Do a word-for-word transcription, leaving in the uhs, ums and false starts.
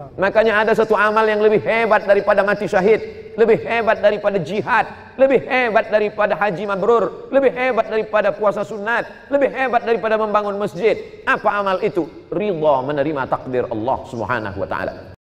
Makanya ada satu amal yang lebih hebat daripada mati syahid, lebih hebat daripada jihad, lebih hebat daripada haji mabrur, lebih hebat daripada puasa sunat, lebih hebat daripada membangun masjid. Apa amal itu? Ridha menerima takdir Allah Subhanahu wa taala.